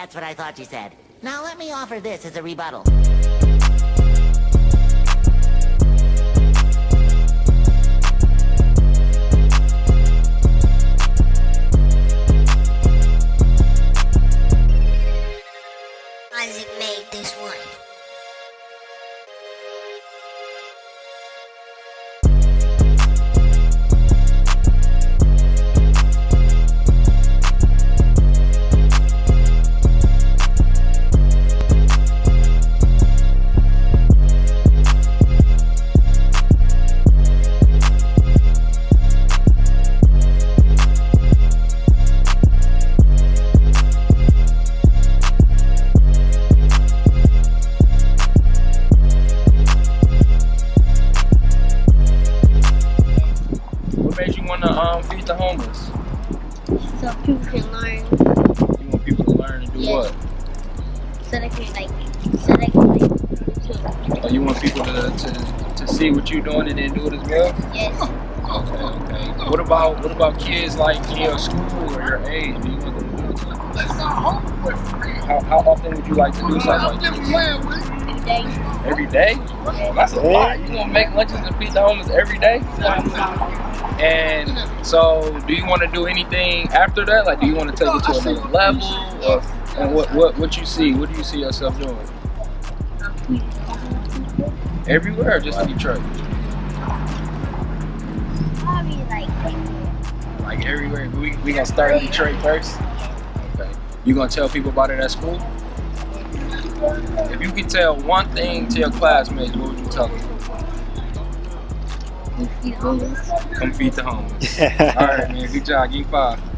That's what I thought you said. Now let me offer this as a rebuttal. Isaac made this one. What made you want to feed the homeless? So people can learn. You want people to learn to do what? So they can Or you want people to see what you're doing and then do it as well? Yes. Okay. What about kids like in your school or your age? Do you want them to do it too? How often would you like to do something like this? Every day? That's a lot. You want to make lunches and feed the homeless every day? And so, do you want to do anything after that? Like, do you want to take it to another level? Or, and what you see? What do you see yourself doing? Everywhere or just in Detroit? Probably Like everywhere. We gonna start in Detroit first? Okay. You gonna tell people about it at school? If you could tell one thing to your classmates, what would you tell them? Come feed the homeless. All right, man. Good job. Give me 5.